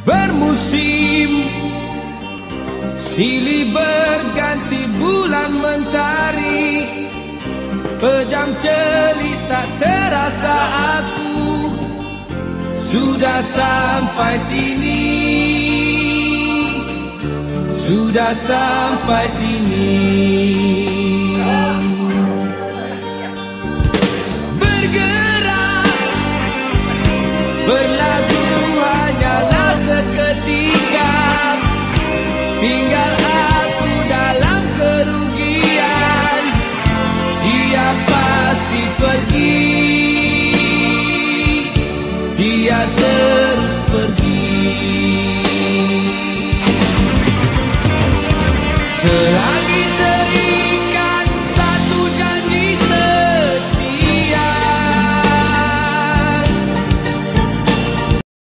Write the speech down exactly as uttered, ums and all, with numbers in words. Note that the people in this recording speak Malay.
bermusim, silih berganti bulan mentari, pejam celik tak terasa aku sudah sampai sini, sudah sampai sini.